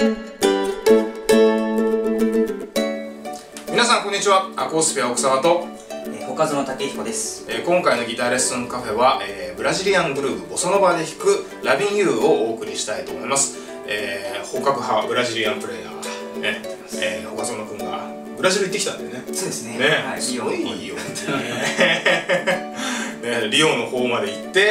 皆さんこんにちは。アコースフェア奥沢とほかずの武彦です。 今回のギターレッスンカフェは、ブラジリアングルーヴボサノバで弾くラビン・ユーをお送りしたいと思います。本格派ブラジリアンプレイヤー、ほかぞのくんがブラジル行ってきたんだよね。 そうですね。 はい、すごいよね。リオの方まで行って、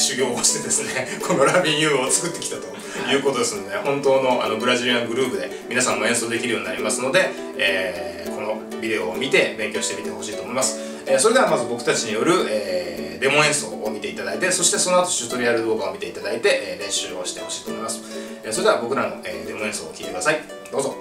修行をしてですね、このラビン・ユーを作ってきたということですので、本当のブラジリアングルーヴで皆さんも演奏できるようになりますので、このビデオを見て勉強してみてほしいと思います。それではまず僕たちによる、デモ演奏を見ていただいて、そしてその後チュートリアル動画を見ていただいて、練習をしてほしいと思います。それでは僕らの、デモ演奏を聴いてください。どうぞ。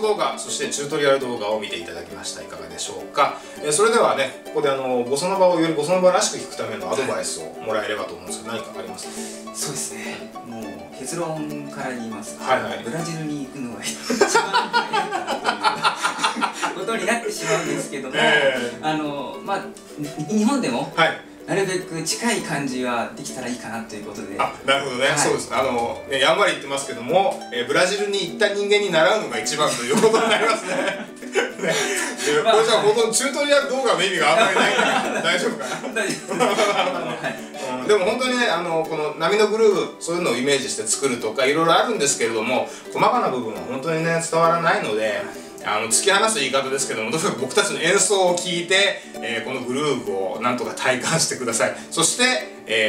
動画、そしてチュートリアル動画を見ていただきました。いかがでしょうか。それではね、ここでボサノバをよりボサノバらしく弾くためのアドバイスをもらえればと思うんですけど、何かありますか？ そうですね。もう結論から言いますと、 はいはい、 ブラジルに行くのが一番早いかなということになってしまうんですけども、まあ日本でも、はい、なるべく近い感じはできたらいいかなということで。 あ、なるほどね、はい、そうです。やんわり言ってますけども、ブラジルに行った人間に習うのが一番ということになりますね。これじゃあ本当にチュートリアル動画の意味があんまりないから大丈夫かな。大丈夫。でも本当にね、この波のグルーヴ、そういうのをイメージして作るとかいろいろあるんですけれども、細かな部分は本当にね伝わらないので、突き放す言い方ですけども、とにかく僕たちの演奏を聴いて、このグルーヴをなんとか体感してください。そして、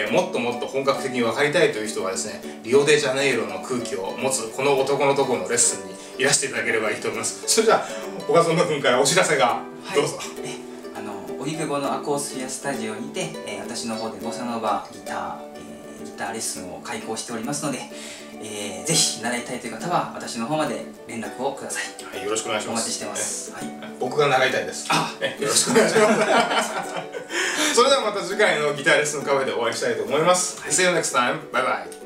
もっともっと本格的に分かりたいという人はですね、リオデジャネイロの空気を持つこの男のところのレッスンにいらしていただければいいと思います。それじゃあ岡園君からお知らせがどうぞ。 荻窪のアコースフィアスタジオにて、私の方でボサノバギターレッスンを開講しておりますので、ぜひ習いたいという方は私の方まで連絡をください。 はい、よろしくお願いします。 お待ちしてます。はい、 僕が習いたいです。よろしくお願いします。それではまた次回のギターレッスンカフェでお会いしたいと思います。See you next time. Bye bye.